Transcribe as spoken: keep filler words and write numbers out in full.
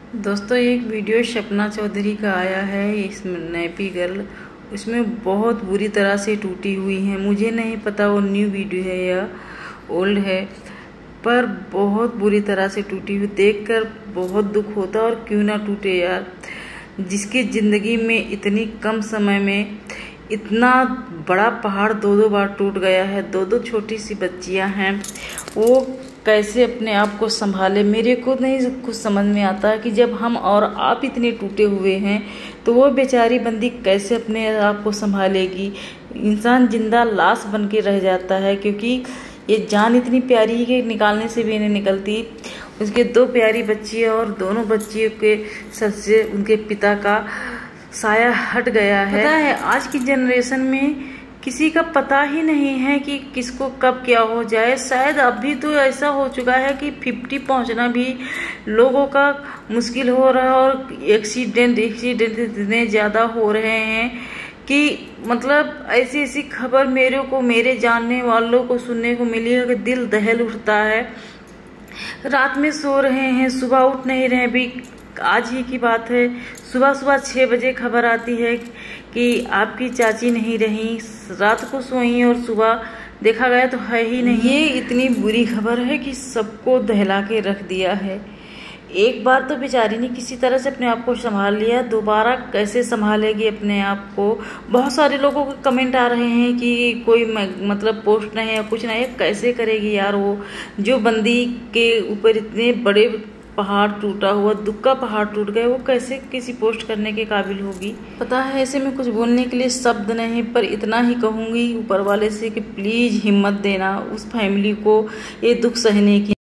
दोस्तों, एक वीडियो सपना चौधरी का आया है, इसमें नैपी गर्ल उसमें बहुत बुरी तरह से टूटी हुई है। मुझे नहीं पता वो न्यू वीडियो है या ओल्ड है, पर बहुत बुरी तरह से टूटी हुई देखकर बहुत दुख होता। और क्यों ना टूटे यार, जिसकी ज़िंदगी में इतनी कम समय में इतना बड़ा पहाड़ दो दो बार टूट गया है। दो दो छोटी सी बच्चियां हैं, वो कैसे अपने आप को संभाले, मेरे को नहीं कुछ समझ में आता कि जब हम और आप इतने टूटे हुए हैं तो वो बेचारी बंदी कैसे अपने आप को संभालेगी। इंसान जिंदा लाश बन के रह जाता है, क्योंकि ये जान इतनी प्यारी है कि निकालने से भी नहीं निकलती। उसके दो प्यारी बच्चियाँ और दोनों बच्चियों के सर से उनके पिता का साया हट गया है। पता है, आज की जनरेशन में किसी का पता ही नहीं है कि किसको कब क्या हो जाए। शायद अभी तो ऐसा हो चुका है कि पचास पहुंचना भी लोगों का मुश्किल हो रहा है, और एक्सीडेंट एक्सीडेंट इतने ज़्यादा हो रहे हैं कि मतलब ऐसी ऐसी खबर मेरे को मेरे जानने वालों को सुनने को मिली है कि दिल दहल उठता है। रात में सो रहे हैं, सुबह उठ नहीं रहे। भी आज ही की बात है, सुबह सुबह छः बजे खबर आती है कि आपकी चाची नहीं रही, रात को सोई और सुबह देखा गया तो है ही नहीं। ये इतनी बुरी खबर है कि सबको दहला के रख दिया है। एक बार तो बेचारी ने किसी तरह से अपने आप को संभाल लिया, दोबारा कैसे संभालेगी अपने आप को। बहुत सारे लोगों के कमेंट आ रहे हैं कि कोई मतलब पोस्ट नहीं है, कुछ नहीं है, कैसे करेगी यार वो, जो बंदी के ऊपर इतने बड़े पहाड़ टूटा हुआ, दुख का पहाड़ टूट गए, वो कैसे किसी पोस्ट करने के काबिल होगी। पता है, ऐसे में कुछ बोलने के लिए शब्द नहीं, पर इतना ही कहूँगी ऊपर वाले से कि प्लीज़ हिम्मत देना उस फैमिली को ये दुख सहने की।